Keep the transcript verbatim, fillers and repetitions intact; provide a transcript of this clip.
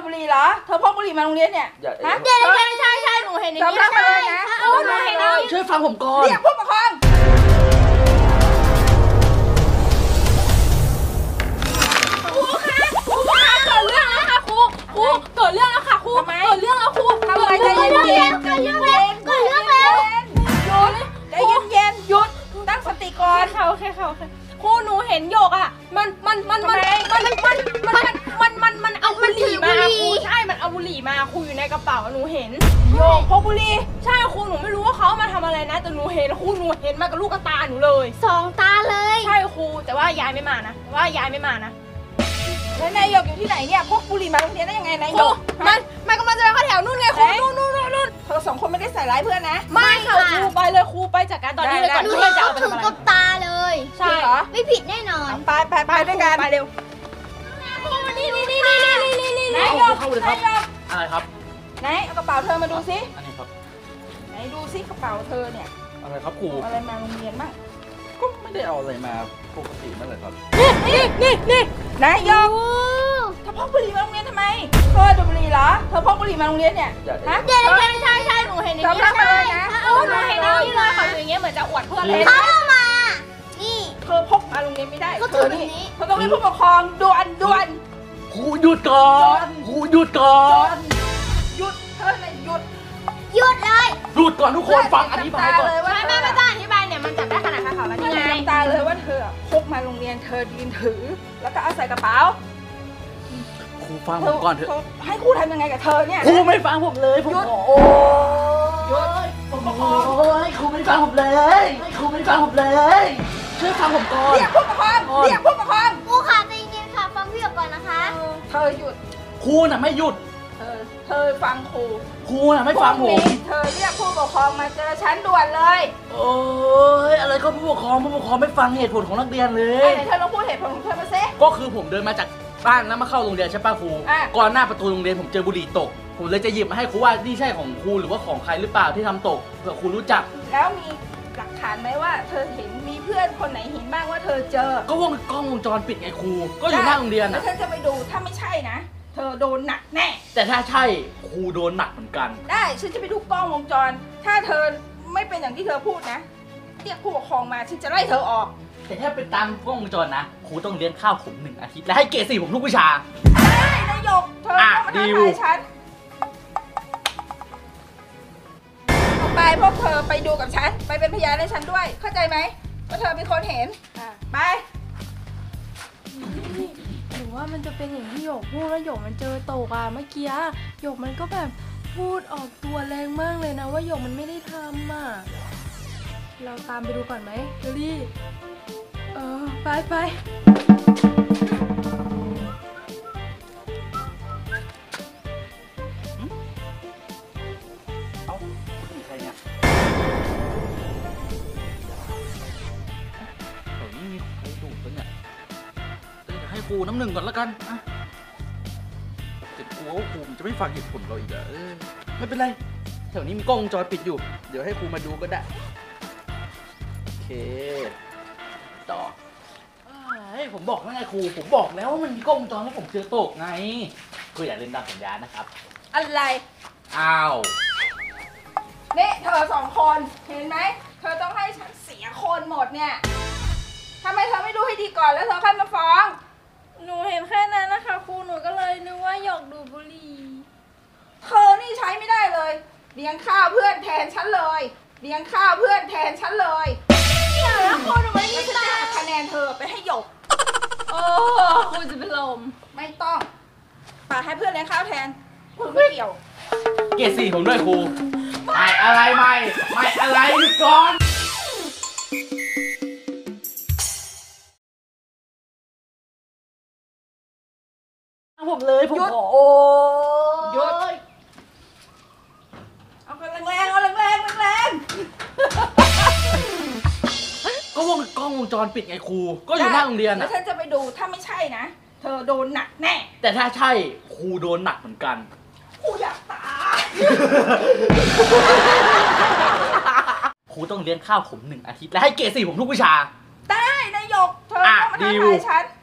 ดบุหรี่เหรอเธอพกบุหรี่มาโรงเรียนเนี่ยฮะใช่ใช่ใช่ใช่หนูเห็นอย่างนี้ใช่นะหนูเห็นแล้วช่วยฟังผมก่อนเรียกผู้ปกครองครูคะครูคะเกิดเรื่องแล้วค่ะครูครูเกิดเรื่องแล้วค่ะครูเกิดเรื่องแล้วครูทำไมใจเย็นเย็นใจเย็นเย็นเกิดเรื่องแล้วหยุดใจเย็นเย็นหยุดตั้งสติก่อนโอเคค่ะโอเคครูหนูเห็นโยกอ่ะมันมันมันมันมันมันมันมันมันมันเอาบุหรี่มาครูใช่มันเอาบุหรี่มาครูอยู่ในกระเป๋าหนูเห็นโยกพกบุหรี่ใช่ครูหนูไม่รู้ว่าเขามาทำอะไรนะแต่หนูเห็นครูหนูเห็นมากับลูกตาหนูเลยสองตาเลยใช่ครูแต่ว่ายายไม่มานะแต่ว่ายายไม่มานะแล้วนายโยกอยู่ที่ไหนเนี่ยพกบุหรี่มาโรงเรียนได้ยังไงนายโยกมันมันกำลังจะไปเข้าแถวนู่นไงครูนู่นนู่นนู่นเธอสองคนไม่ได้ใส่ร้ายเพื่อนนะไม่ค่ะครูไปเลยครูไปจัดการตอนนี้เลยก่อนที่จะเอาไปทำอะไรกับตาเลยใช่เหรอไม่ผิดแน่นอนไปไปไปด้วยกันไปเร็วนี่นี่นี่นี่นี่นี่นี่นายโยกเข้าเลยครับอะไรครับไหนเอากระเป๋าเธอมาดูสิอันนี้ครับไหนดูสิกระเป๋าเธอเนี่ยอะไรครับครูอะไรมาโรงเรียนบ้างก็ไม่ได้เอาอะไรมาปกตินั่นแหละครับนี่นี่นี่นายโยกเธอพกบุหรี่มาโรงเรียนทำไมเธอดูบุหรี่เหรอเธอพกบุหรี่มาโรงเรียนเนี่ยฮะใช่ใช่ใช่ใช่หนูเห็นอย่างนี้ใช่นะหนูเห็นอย่างนี้เลยเขาอยู่อย่างเงี้ยเหมือนจะอวดเพื่อนเลยเขามานี่เธอพกมาโรงเรียนไม่ได้เธอนี่เธอต้องเรียกผู้ปกครองด่วนด่วนครูหยุดก่อนครูหยุดก่อนหยุดเธอเลยหยุดหยุดเลยหยุดก่อนทุกคนฟังอธิบายก่อนไม่ไม่ไม่ต้องอธิบายเนี่ยมันจับได้ขนาดขาเขาแล้วนี่ไงตาเลยว่าเธอพกมาโรงเรียนเธอยืนถือแล้วก็เอาใส่กระเป๋าครูฟังผมก่อนเถอะให้ครูทำยังไงกับเธอเนี่ยครูไม่ฟังผมเลยผมโอ้หยุดผมปกครองโอ้ยครูไม่ฟังผมเลยครูไม่ฟังผมเลยช่วยฟังผมก่อนเรียกผู้ปกครองเรียกผู้ปกครองครูค่ะใจเย็นค่ะฟังพี่ก่อนนะคะเธอหยุดครูน่ะไม่หยุดเธอเธอฟังครูครูน่ะไม่ฟังผมเธอเรียกผู้ปกครองมาเจอฉันด่วนเลยโอ้ยอะไรก็ผู้ปกครองผู้ปกครองไม่ฟังเหตุผลของนักเรียนเลยไหนเธอลองพูดเหตุผลของเธอมาสิก็คือผมเดินมาจากบ้านแล้วมาเข้าโรงเรียนใช่ป่ะครูก่อนหน้าประตูโรงเรียนผมเจอบุหรี่ตกผมเลยจะหยิบมาให้ครูว่านี่ใช่ของครูหรือว่าของใครหรือเปล่าที่ทำตกเผื่อครูรู้จักแล้วมีหลักฐานไหมว่าเธอเห็นมีเพื่อนคนไหนเห็นบ้างว่าเธอเจอก็วงกล้องวงจรปิดไงครูก็อยู่หน้าโรงเรียนนะแล้วฉันจะไปดูถ้าไม่ใช่นะเธอโดนหนักแน่แต่ถ้าใช่ครูโดนหนักเหมือนกันได้ฉันจะไปดูกล้องวงจรถ้าเธอไม่เป็นอย่างที่เธอพูดนะเรียกผู้ปกครองมาฉันจะไล่เธอออกแต่ถ้าเป็นตามกล้องวงจรนะครูต้องเลี้ยงข้าวผมหนึ่งอาทิตย์และให้เกรดสี่ผมทุกวิชาได้นายกเธอต้องมาท้าทายฉันไปพวกเธอไปดูกับฉันไปเป็นพยานให้ฉันด้วยเข้าใจไหมว่าเธอเป็นคนเห็นไปหรือว่ามันจะเป็นอย่างที่หยกพูดแล้วหยกมันเจอตกอ่ะเมื่อกี้หยกมันก็แบบพูดออกตัวแรงมากเลยนะว่าหยกมันไม่ได้ทำอ่ะเราตามไปดูก่อนไหมเดลี่เออไปไปเอาใครเนี่ยเฮ้ยมีใครดูปะเนี่ยให้ครูน้ำหนึ่งก่อนแล้วกันอ่ะเจ็บกลัวว่าครูจะไม่ฟังเหตุผลเราอีกอ่ะไม่เป็นไรแถวนี้มีกล้องวงจรปิดอยู่เดี๋ยวให้ครูมาดูก็ได้โอเคต่อเฮ้ยผมบอกแล้วไงครูผมบอกแล้วว่ามันมีกล้องวงจรแล้วผมเจอตกไงครูอย่าลืมตามสัญญานะครับอะไรอ้าวนี่เธอสองคนเห็นไหมเธอต้องให้ฉันเสียคนหมดเนี่ยทำไมเธอไม่ดูให้ดีก่อนแล้วเธอค่อยมาฟ้องหนูเห็นแค่นั้นนะคะครูหนูก็เลยนึกว่าหยอกดูบุหรี่เธอนี่ใช้ไม่ได้เลยเลี้ยงข้าวเพื่อนแทนฉันเลยเลี้ยงข้าวเพื่อนแทนฉันเลยเดี๋ยวแล้วครูหนูไม่ได้จะหักคะแนนเธอไปให้หยกโอ้ครูจะเป็นลมไม่ต้องป่าให้เพื่อนเลี้ยงข้าวแทนคุณไม่เกี่ยวเกรดสี่ผมด้วยครูไม่อะไรไม่ไม่อะไรหยุดก่อนผมเลยผมขอโอ้หยุดเอาแรงแรงเอาแรงแรงแรงก็วงกล้องวงจรปิดไงครูก็อยู่หน้าโรงเรียนแล้วฉันจะไปดูถ้าไม่ใช่นะเธอโดนหนักแน่แต่ถ้าใช่ครูโดนหนักเหมือนกันครูอยากตายครูต้องเลี้ยงข้าวผมหนึ่งอาทิตย์และให้เกรดสี่ผมทุกวิชาได้นายกเธอต้องมาท้าทายฉัน